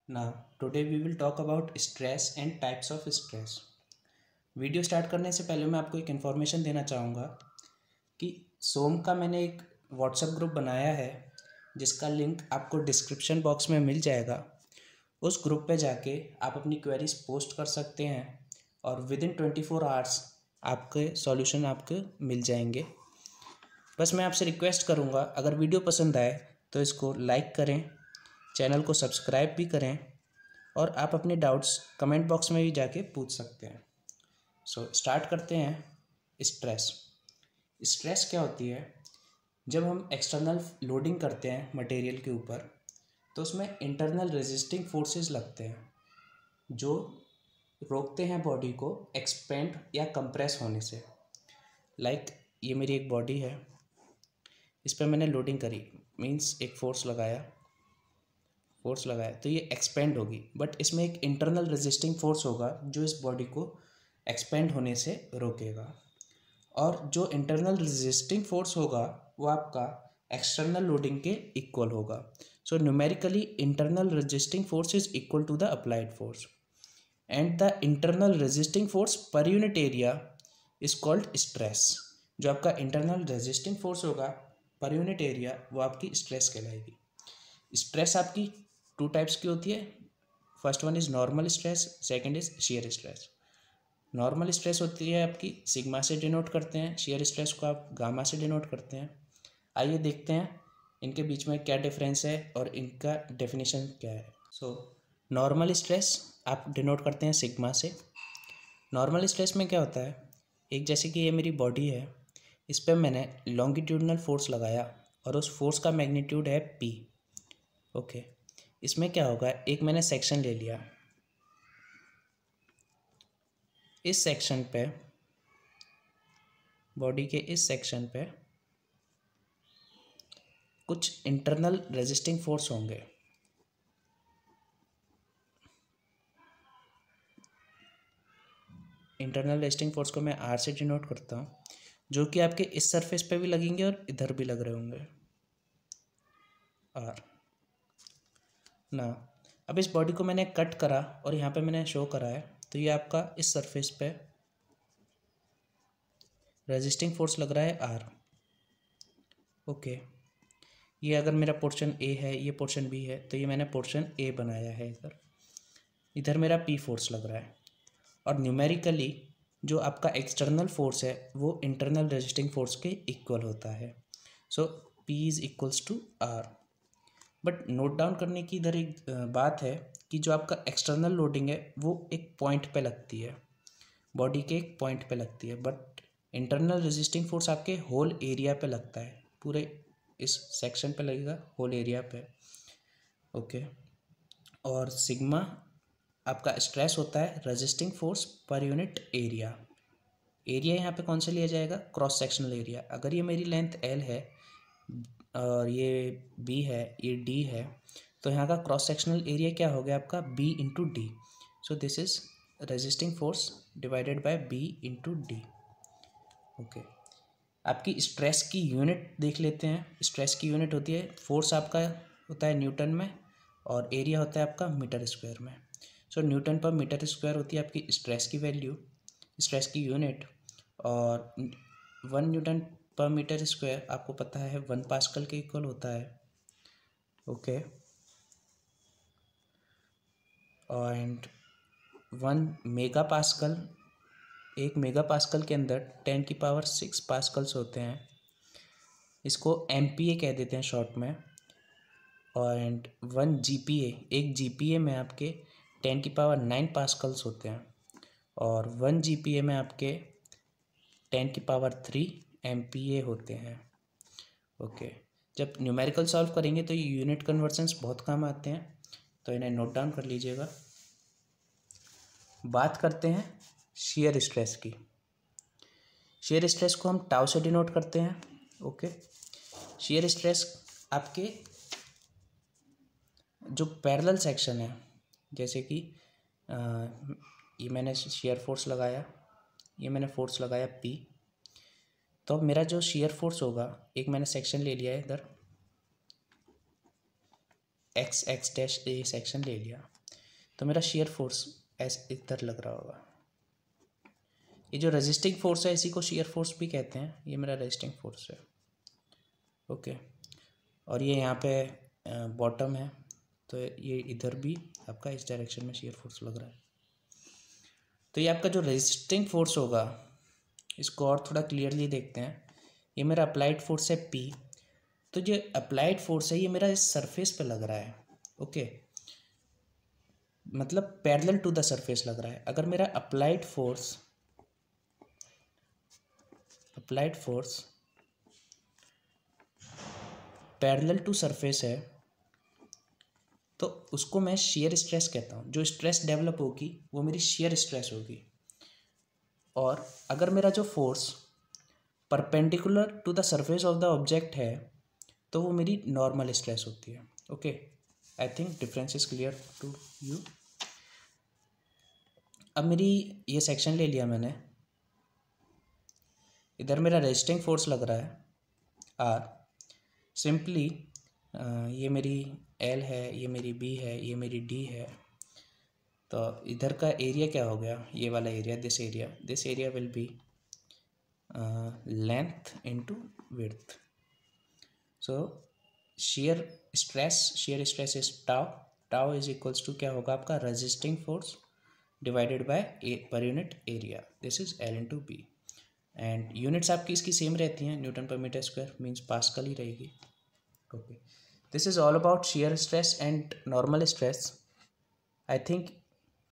Now, today we will talk about stress and types of stress. Video start करने से पहले मैं आपको एक इन्फॉर्मेशन देना चाहूँगा कि सोम का मैंने एक व्हाट्सएप ग्रुप बनाया है जिसका लिंक आपको डिस्क्रिप्शन बॉक्स में मिल जाएगा। उस ग्रुप पे जाके आप अपनी क्वेरीज पोस्ट कर सकते हैं और विद इन 24 आवर्स आपके सॉल्यूशन आपको मिल जाएंगे। बस मैं आपसे रिक्वेस्ट करूँगा, अगर वीडियो पसंद आए तो इसको लाइक करें, चैनल को सब्सक्राइब भी करें और आप अपने डाउट्स कमेंट बॉक्स में भी जाके पूछ सकते हैं। सो स्टार्ट करते हैं। स्ट्रेस क्या होती है? जब हम एक्सटर्नल लोडिंग करते हैं मटेरियल के ऊपर तो उसमें इंटरनल रेजिस्टिंग फोर्सेस लगते हैं जो रोकते हैं बॉडी को एक्सपेंड या कंप्रेस होने से। लाइक ये मेरी एक बॉडी है, इस पर मैंने लोडिंग करी, मीन्स एक फोर्स लगाया तो ये एक्सपेंड होगी, बट इसमें एक इंटरनल रेजिस्टिंग फोर्स होगा जो इस बॉडी को एक्सपेंड होने से रोकेगा। और जो इंटरनल रेजिस्टिंग फोर्स होगा वो आपका एक्सटर्नल लोडिंग के इक्वल होगा। So numerically internal resisting force is equal to the applied force and the internal resisting force per unit area is called stress. जो आपका इंटरनल रेजिस्टिंग फोर्स होगा पर unit area वो आपकी स्ट्रेस कहलाएगी। Stress आपकी टू टाइप्स की होती है। First one is normal stress, second is shear stress. Normal stress होती है आपकी सिग्मा से डिनोट करते हैं, शियर स्ट्रेस को आप गामा से डिनोट करते हैं। आइए देखते हैं इनके बीच में क्या डिफरेंस है और इनका डेफिनेशन क्या है। सो नॉर्मल स्ट्रेस आप डिनोट करते हैं सिग्मा से। नॉर्मल स्ट्रेस में क्या होता है, एक जैसे कि ये मेरी बॉडी है, इस पर मैंने लॉन्गिट्यूडनल फोर्स लगाया और उस फोर्स का मैग्नीट्यूड है P। ओके, इसमें क्या होगा, एक मैंने सेक्शन ले लिया, इस सेक्शन पे, बॉडी के इस सेक्शन पे कुछ इंटरनल रेजिस्टिंग फोर्स होंगे। इंटरनल रेजिस्टिंग फोर्स को मैं R से डिनोट करता हूँ, जो कि आपके इस सरफेस पे भी लगेंगे और इधर भी लग रहे होंगे R ना। अब इस बॉडी को मैंने कट करा और यहाँ पे मैंने शो करा है, तो ये आपका इस सरफेस पे रेजिस्टिंग फोर्स लग रहा है R। ओके, ये अगर मेरा पोर्शन A है, ये पोर्शन B है, तो ये मैंने पोर्शन A बनाया है। इधर मेरा P फोर्स लग रहा है और न्यूमेरिकली जो आपका एक्सटर्नल फोर्स है वो इंटरनल रेजिस्टिंग फोर्स के इक्वल होता है। So P is equals to R। But note down करने की इधर एक बात है कि जो आपका एक्सटर्नल लोडिंग है वो एक पॉइंट पे लगती है, बॉडी के एक पॉइंट पे लगती है, बट इंटरनल रेजिस्टिंग फोर्स आपके होल एरिया पे लगता है, पूरे इस सेक्शन पे लगेगा, होल एरिया पे। ओके, और सिग्मा आपका स्ट्रेस होता है resisting force per unit area. Area यहाँ पे कौन सा लिया जाएगा, क्रॉस सेक्शनल एरिया। अगर ये मेरी लेंथ L है और ये B है, ये D है, तो यहाँ का क्रॉस सेक्शनल एरिया क्या हो गया आपका B into D. So this is resisting force divided by B into D. Okay, आपकी स्ट्रेस की यूनिट देख लेते हैं। स्ट्रेस की यूनिट होती है, फोर्स आपका होता है न्यूटन में और एरिया होता है आपका मीटर स्क्वायर में। So newton per metre square होती है आपकी स्ट्रेस की वैल्यू, स्ट्रेस की यूनिट, और 1 न्यूटन पर मीटर स्क्वायर आपको पता है 1 पास्कल के इक्वल होता है। Okay, and 1 mega pascal, 1 mega pascal के अंदर 10⁶ पास्कल्स होते हैं। इसको MPa कह देते हैं शॉर्ट में। एंड 1 GPa, 1 GPa में आपके 10⁹ पास्कल्स होते हैं और 1 GPa में आपके 10⁻³ MPa होते हैं। ओके, जब न्यूमेरिकल सॉल्व करेंगे तो ये यूनिट कन्वर्जन्स बहुत काम आते हैं, तो इन्हें नोट डाउन कर लीजिएगा। बात करते हैं शियर स्ट्रेस की। शियर स्ट्रेस को हम टाउ से डिनोट करते हैं। ओके, शियर स्ट्रेस आपके जो पैरेलल सेक्शन है, जैसे कि ये मैंने शियर फोर्स लगाया, ये मैंने फोर्स लगाया P, तो अब मेरा जो शियर फोर्स होगा, एक मैंने सेक्शन ले लिया है इधर, x डैश ए सेक्शन ले लिया, तो मेरा shear फोर्स ऐसे इधर लग रहा होगा। ये जो रेजिस्टिंग फोर्स है इसी को shear फोर्स भी कहते हैं। ये मेरा रेजिस्टिंग फोर्स है, ओके। और ये यहाँ पे बॉटम है, तो ये इधर भी आपका इस डायरेक्शन में shear फोर्स लग रहा है। तो ये आपका जो रेजिस्टिंग फोर्स होगा, इसको और थोड़ा क्लियरली देखते हैं। ये मेरा अप्लाइड फोर्स है P। तो जो अप्लाइड फोर्स है ये मेरा इस सरफेस पे लग रहा है, ओके, मतलब पैरेलल टू द सरफेस लग रहा है। अगर मेरा applied force parallel to surface है तो उसको मैं shear स्ट्रेस कहता हूँ। जो स्ट्रेस डेवलप होगी वो मेरी shear स्ट्रेस होगी। और अगर मेरा जो force perpendicular to the surface of the object है तो वो मेरी नॉर्मल स्ट्रेस होती है, okay. I think difference is clear to you. अब मेरी ये सेक्शन ले लिया मैंने, इधर मेरा रेजिस्टिंग फोर्स लग रहा है R। सिंपली ये मेरी L है, ये मेरी B है, ये मेरी D है। तो इधर का एरिया क्या हो गया, ये वाला area, this area will be length into width. So shear stress is tau is equals to क्या होगा आपका resisting force divided by per unit area, this is L into B. And units आपकी इसकी सेम रहती हैं, newton per metre square means pascal ही रहेगी, okay. This is all about shear stress and normal stress. I think